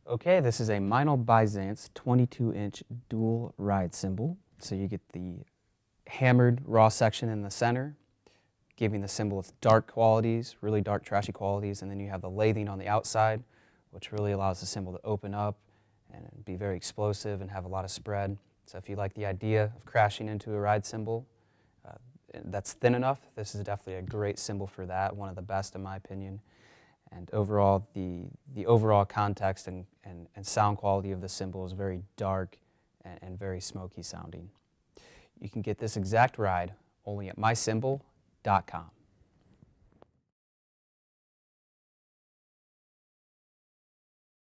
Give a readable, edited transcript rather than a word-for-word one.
Okay, this is a Meinl Byzance 22-inch dual ride cymbal. So you get the hammered raw section in the center, giving the cymbal its dark qualities, really dark, trashy qualities, and then you have the lathing on the outside, which really allows the cymbal to open up and be very explosive and have a lot of spread. So if you like the idea of crashing into a ride cymbal that's thin enough, this is definitely a great cymbal for that, one of the best in my opinion. And overall, the overall context and sound quality of the cymbal is very dark and very smoky sounding. You can get this exact ride only at mycymbal.com.